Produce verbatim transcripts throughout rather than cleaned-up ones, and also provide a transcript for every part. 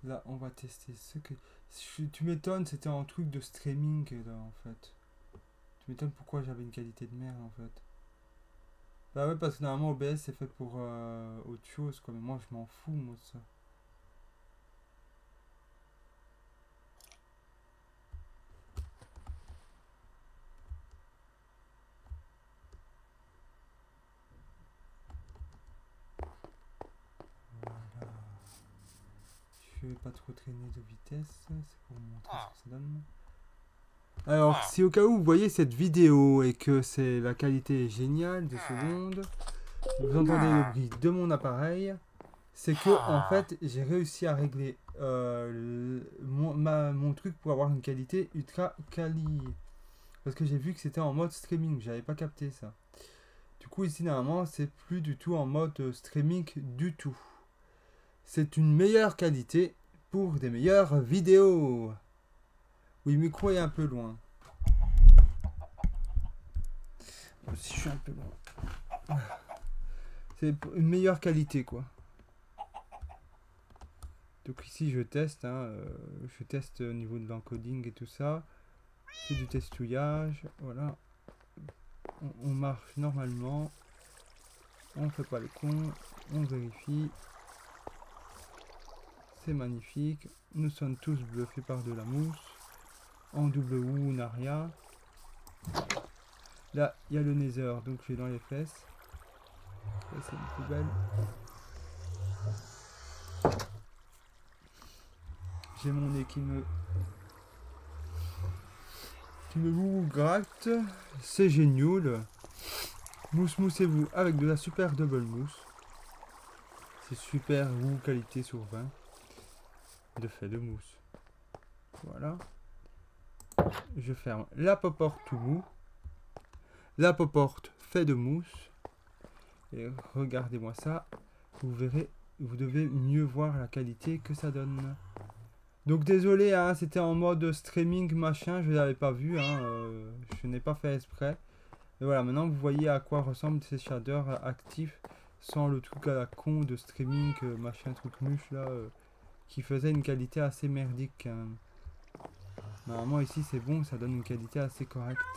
Là, on va tester ce que... Je- Tu m'étonnes, c'était un truc de streaming, là, en fait. Tu m'étonnes pourquoi j'avais une qualité de merde, en fait. Bah ouais, parce que normalement, O B S, c'est fait pour euh, autre chose, quoi. Mais moi, je m'en fous, moi, de ça. Voilà. Je vais pas trop traîner de vitesse, c'est pour vous montrer ce que ça donne. Alors, si au cas où vous voyez cette vidéo et que c'est la qualité est géniale, deux secondes, vous entendez le bruit de mon appareil, c'est que en fait j'ai réussi à régler euh, le- mon, ma- mon truc pour avoir une qualité ultra quali. Parce que j'ai vu que c'était en mode streaming, j'avais pas capté ça. Du coup ici normalement c'est plus du tout en mode euh, streaming du tout. C'est une meilleure qualité pour des meilleures vidéos. Oui, le micro est un peu loin. Si je suis un peu loin. C'est une meilleure qualité quoi. Donc ici je teste, hein, euh, je teste au niveau de l'encoding et tout ça. C'est du testouillage, voilà. On, on marche normalement. On fait pas le con. On vérifie. C'est magnifique. Nous sommes tous bluffés par de la mousse. En double ou Naria. Là, il y a le Nether, donc je vais dans les fesses. Ça, c'est une poubelle. J'ai mon nez qui me... qui me vous gratte. C'est génial. Mousse moussez-vous avec de la super double mousse. C'est super roux qualité sur vingt. De fait de mousse. Voilà. Je ferme la pop-porte tout mou. La pop-porte fait de mousse. Et regardez-moi ça. Vous verrez, vous devez mieux voir la qualité que ça donne. Donc désolé, hein, c'était en mode streaming machin, je ne l'avais pas vu, hein, euh, je n'ai pas fait exprès. Et voilà, maintenant vous voyez à quoi ressemblent ces shaders actifs sans le truc à la con de streaming euh, machin truc muche là, euh, qui faisait une qualité assez merdique quand même. Normalement ici c'est bon, ça donne une qualité assez correcte.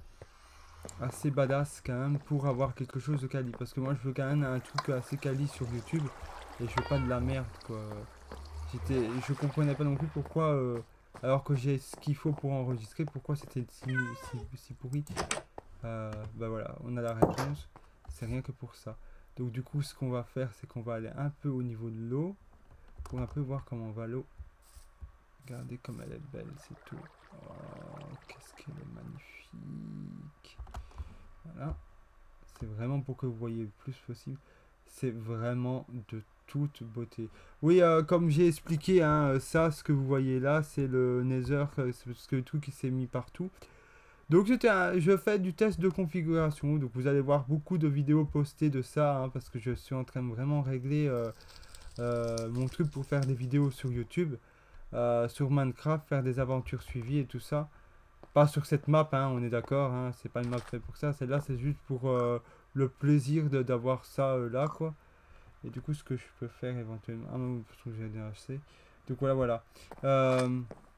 Assez badass quand même pour avoir quelque chose de quali. Parce que moi je veux quand même un truc assez quali sur YouTube. Et je veux pas de la merde quoi. J'étais, je comprenais pas non plus pourquoi, euh, alors que j'ai ce qu'il faut pour enregistrer, pourquoi c'était si, si, si pourri. Euh, bah voilà, on a la réponse. C'est rien que pour ça. Donc du coup ce qu'on va faire c'est qu'on va aller un peu au niveau de l'eau. Pour un peu voir comment va l'eau. Regardez comme elle est belle, c'est tout. Oh, qu'est-ce qu'elle est magnifique. Voilà. C'est vraiment pour que vous voyez le plus possible. C'est vraiment de toute beauté. Oui, euh, comme j'ai expliqué, hein, ça, ce que vous voyez là, c'est le Nether, euh, c'est parce que le truc il s'est mis partout. Donc c'était un- je fais du test de configuration. Donc vous allez voir beaucoup de vidéos postées de ça, hein, parce que je suis en train de vraiment régler euh, euh, mon truc pour faire des vidéos sur YouTube, euh, sur Minecraft, faire des aventures suivies et tout ça. Pas sur cette map, hein, on est d'accord, hein, c'est pas une map faite pour ça. Celle-là, c'est juste pour euh, le plaisir de- d'avoir ça euh, là, quoi. Et du coup, ce que je peux faire éventuellement. Ah non, parce que j'ai D H C. Donc voilà, voilà. Euh,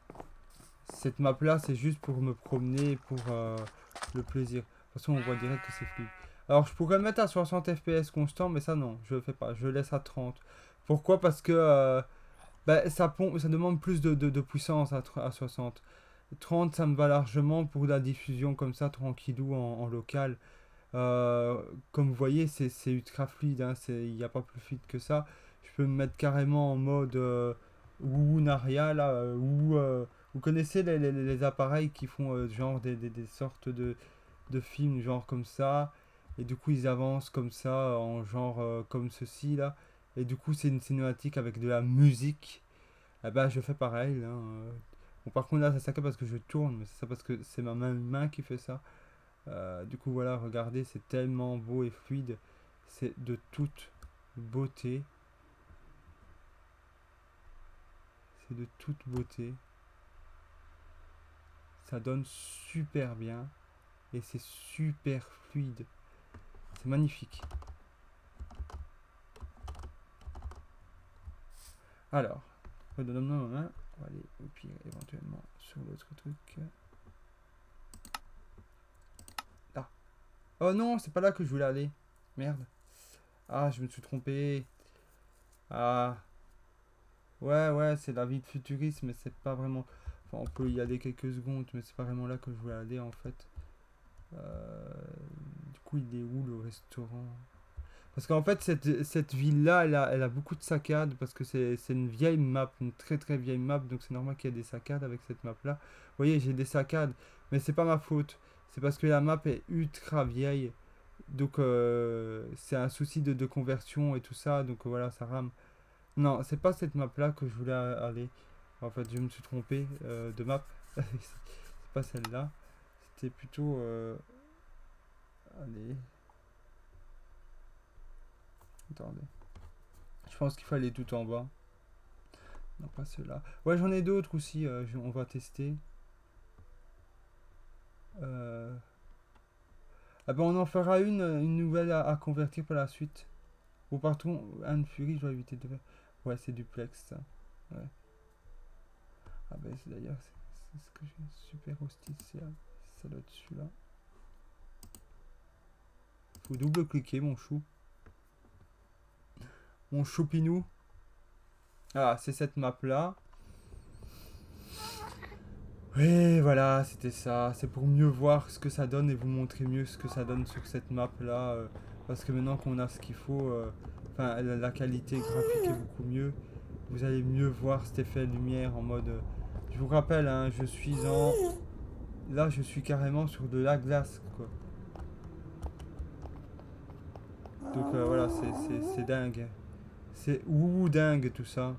cette map-là, c'est juste pour me promener, pour euh, le plaisir. De toute façon, on voit direct que c'est fluide. Alors, je pourrais le mettre à soixante F P S constant, mais ça, non, je le fais pas. Je le laisse à trente. Pourquoi? Parce que euh, bah, ça, pom- ça demande plus de, de- de puissance à, tr- à soixante. trente, ça me va largement pour la diffusion comme ça, tranquillou, en, en local. Euh, comme vous voyez, c'est c'est ultra fluide, hein, c'est- il n'y a pas plus fluide que ça. Je peux me mettre carrément en mode euh, Woo Naria, là, euh, ou euh, vous connaissez les, les- les appareils qui font euh, genre des, des- des sortes de, de films, genre comme ça, et du coup ils avancent comme ça, en genre euh, comme ceci, là, et du coup c'est une cinématique avec de la musique. Eh ben, je fais pareil, là, euh. Bon, par contre là ça saccade parce que je tourne, mais c'est ça parce que c'est ma main, main qui fait ça. Euh, du coup, voilà, regardez, c'est tellement beau et fluide. C'est de toute beauté. C'est de toute beauté. Ça donne super bien. Et c'est super fluide. C'est magnifique. Alors, redonne-moi ma main. On va aller au pire éventuellement sur l'autre truc. Là. Oh non, c'est pas là que je voulais aller. Merde. Ah, je me suis trompé. Ah. Ouais, ouais, c'est la vie de futuriste, mais c'est pas vraiment... Enfin, on peut y aller quelques secondes, mais c'est pas vraiment là que je voulais aller, en fait. Euh, Du coup, il est où, le restaurant? Parce qu'en fait, cette, cette ville-là, elle a, elle a beaucoup de saccades, parce que c'est c'est une vieille map, une très très vieille map, donc c'est normal qu'il y ait des saccades avec cette map-là. Vous voyez, j'ai des saccades, mais c'est pas ma faute. C'est parce que la map est ultra vieille, donc euh, c'est un souci de, de conversion et tout ça, donc voilà, ça rame. Non, c'est pas cette map-là que je voulais aller. En fait, je me suis trompé euh, de map. C'est pas celle-là. C'était plutôt... euh, Allez. Attendez. Je pense qu'il fallait tout en bas. Non, pas ceux-là. Ouais, j'en ai d'autres aussi. euh, je- on va tester. Euh, Ah ben, on en fera une, une nouvelle à, à convertir par la suite. Ou partons, Anne Fury, je dois éviter de faire. Ouais, c'est duplex, ça. Ouais. Ah ben, c'est d'ailleurs, c'est c'est ce que j'ai. Super hostile, c'est ça doit être celui-là. Faut double-cliquer, mon chou. Mon choupinou. Ah, c'est cette map-là. Oui, voilà, c'était ça. C'est pour mieux voir ce que ça donne et vous montrer mieux ce que ça donne sur cette map-là. euh, parce que maintenant qu'on a ce qu'il faut, euh, enfin, la, la qualité graphique est beaucoup mieux. Vous allez mieux voir cet effet lumière en mode... euh, je vous rappelle, hein, je suis en... Là, je suis carrément sur de la glace, quoi. Donc euh, voilà, c'est c'est- c'est dingue. C'est ouh dingue tout ça.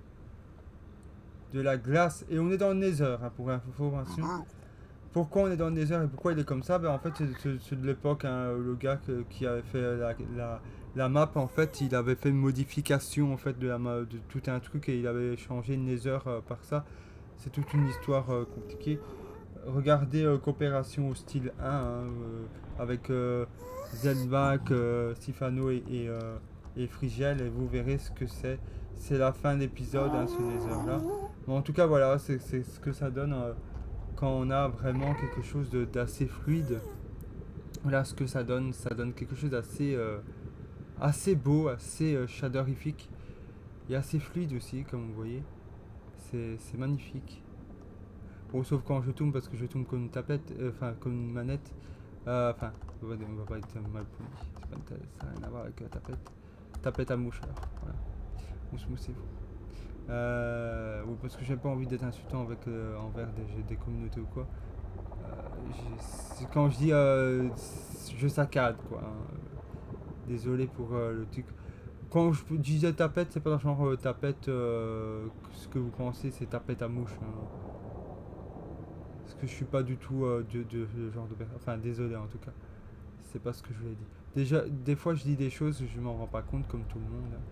De la glace. Et on est dans le Nether, hein, pour information. Pourquoi on est dans le Nether et pourquoi il est comme ça? Ben, en fait, c'est c'est de l'époque, hein, le gars que- qui avait fait la, la, la map, en fait, il avait fait une modification en fait, de, la, ma- de tout un truc et il avait changé le Nether euh, par ça. C'est toute une histoire euh, compliquée. Regardez euh, Coopération Hostile un hein, euh, avec euh, Zelbak, euh, Sifano et, et, euh, et Frigel et vous verrez ce que c'est. C'est la fin de l'épisode, hein, ce Nether là. Mais en tout cas, voilà, c'est c'est ce que ça donne. euh, quand on a vraiment quelque chose de- d'assez fluide, voilà ce que ça donne. Ça donne quelque chose d'assez euh, assez beau, assez euh, shaderifique et assez fluide aussi, comme vous voyez. C'est c'est magnifique. Bon, sauf quand je tourne parce que je tourne comme une tapette, euh, enfin comme une manette. Euh, Enfin, on, va, on va pas être mal poli. C'est pas une ta- ça n'a rien à voir avec la tapette. Tapette à mouche alors. Voilà. Mousse, moussez-vous. Euh, oui, parce que j'ai pas envie d'être insultant avec, euh, envers des, des communautés ou quoi. Euh, j'ai- quand je dis euh, je saccade quoi, hein. Désolé pour euh, le truc. Quand je disais tapette, c'est pas genre euh, tapette, euh, ce que vous pensez, c'est tapette à mouche, hein. Parce que je suis pas du tout euh, de, de, de genre de personne. Enfin, désolé en tout cas. C'est pas ce que je voulais dire. Déjà, des fois je dis des choses, je m'en rends pas compte comme tout le monde, hein.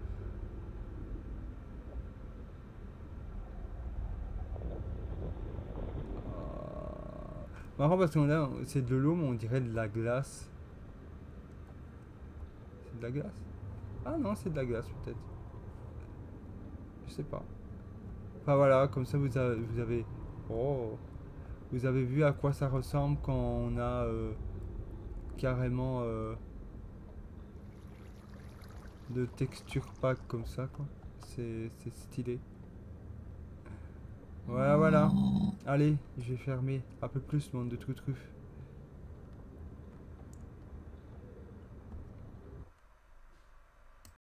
Ah. Marrant parce qu'on a, c'est de l'eau, mais on dirait de la glace. C'est de la glace? Ah non, c'est de la glace peut-être. Je sais pas. Enfin voilà, comme ça vous avez, vous avez, oh, vous avez vu à quoi ça ressemble quand on a euh, carrément euh, de texture pack comme ça quoi. C'est c'est stylé. Voilà voilà. Allez, je vais fermer. Un peu plus monde de trucs trucs.